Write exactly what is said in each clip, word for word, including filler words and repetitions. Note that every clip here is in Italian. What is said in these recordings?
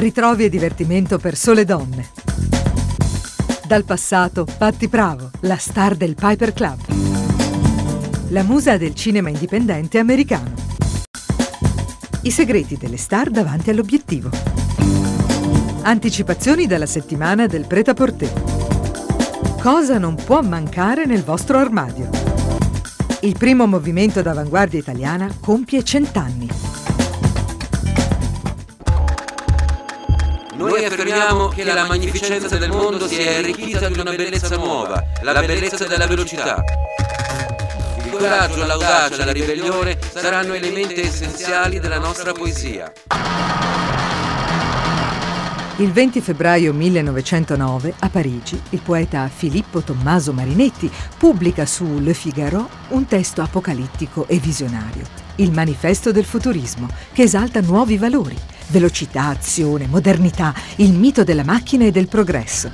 ritrovi e divertimento per sole donne. Dal passato, Patti Pravo, la star del Piper Club. La musa del cinema indipendente americano. I segreti delle star davanti all'obiettivo. Anticipazioni dalla settimana del Pret-à-Porter. Cosa non può mancare nel vostro armadio. Il primo movimento d'avanguardia italiana compie cent'anni. Noi affermiamo che la magnificenza del mondo si è arricchita di una bellezza nuova, la bellezza della velocità. Il coraggio, l'audacia e la ribellione saranno elementi essenziali della nostra poesia. Il venti febbraio millenovecentonove, a Parigi, il poeta Filippo Tommaso Marinetti pubblica su Le Figaro un testo apocalittico e visionario, il Manifesto del futurismo, che esalta nuovi valori, velocità, azione, modernità, il mito della macchina e del progresso.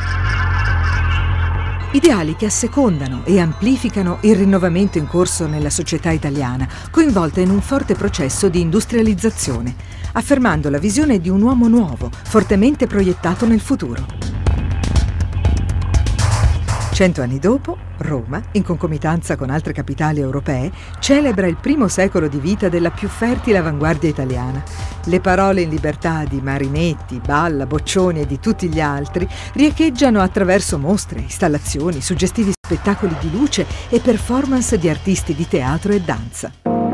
Ideali che assecondano e amplificano il rinnovamento in corso nella società italiana, coinvolta in un forte processo di industrializzazione, affermando la visione di un uomo nuovo, fortemente proiettato nel futuro. Cento anni dopo, Roma, in concomitanza con altre capitali europee, celebra il primo secolo di vita della più fertile avanguardia italiana. Le parole in libertà di Marinetti, Balla, Boccioni e di tutti gli altri riecheggiano attraverso mostre, installazioni, suggestivi spettacoli di luce e performance di artisti di teatro e danza.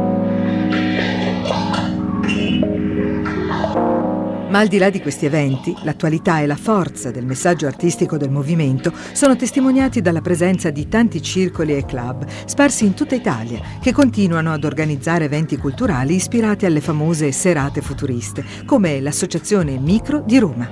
Ma al di là di questi eventi, l'attualità e la forza del messaggio artistico del movimento sono testimoniati dalla presenza di tanti circoli e club sparsi in tutta Italia, che continuano ad organizzare eventi culturali ispirati alle famose serate futuriste, come l'Associazione Micro di Roma.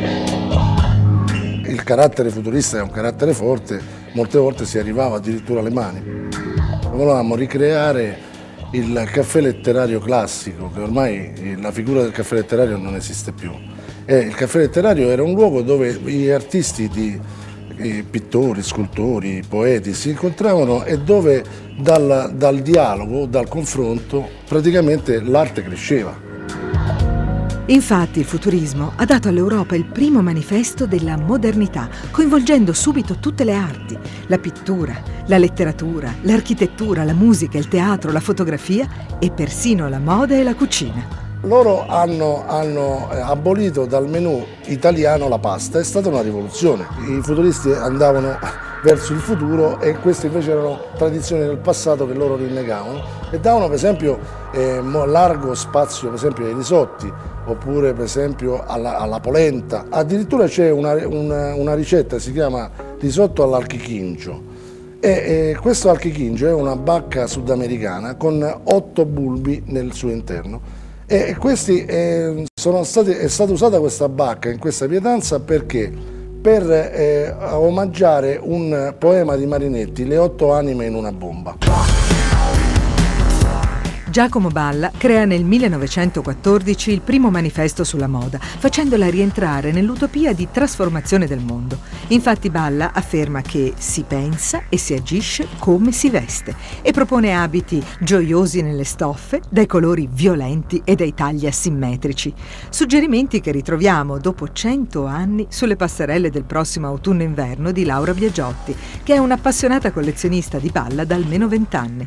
Il carattere futurista è un carattere forte, molte volte si arrivava addirittura alle mani. Volevamo ricreare il caffè letterario classico, che ormai la figura del caffè letterario non esiste più. E il caffè letterario era un luogo dove gli artisti, di, i pittori, scultori, poeti si incontravano e dove dal, dal dialogo, dal confronto, praticamente l'arte cresceva. Infatti il futurismo ha dato all'Europa il primo manifesto della modernità, coinvolgendo subito tutte le arti, la pittura, la letteratura, l'architettura, la musica, il teatro, la fotografia e persino la moda e la cucina. Loro hanno, hanno abolito dal menù italiano la pasta, è stata una rivoluzione. I futuristi andavano verso il futuro e queste invece erano tradizioni del passato che loro rinnegavano e davano per esempio eh, largo spazio per esempio ai risotti oppure per esempio alla, alla polenta. Addirittura c'è una, una, una ricetta che si chiama risotto all'alchichingio e, e questo alchichingio è una bacca sudamericana con otto bulbi nel suo interno. E questi eh, sono stati, è stata usata questa bacca in questa pietanza perché? Per eh, omaggiare un poema di Marinetti, Le otto anime in una bomba. Giacomo Balla crea nel millenovecentoquattordici il primo manifesto sulla moda, facendola rientrare nell'utopia di trasformazione del mondo. Infatti Balla afferma che si pensa e si agisce come si veste e propone abiti gioiosi nelle stoffe, dai colori violenti e dai tagli asimmetrici. Suggerimenti che ritroviamo dopo cento anni sulle passerelle del prossimo autunno-inverno di Laura Biagiotti, che è un'appassionata collezionista di Balla da almeno vent'anni.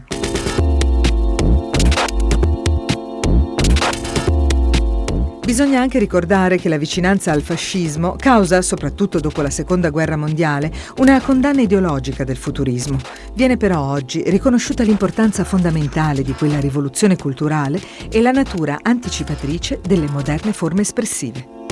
Bisogna anche ricordare che la vicinanza al fascismo causa, soprattutto dopo la Seconda Guerra Mondiale, una condanna ideologica del futurismo. Viene però oggi riconosciuta l'importanza fondamentale di quella rivoluzione culturale e la natura anticipatrice delle moderne forme espressive.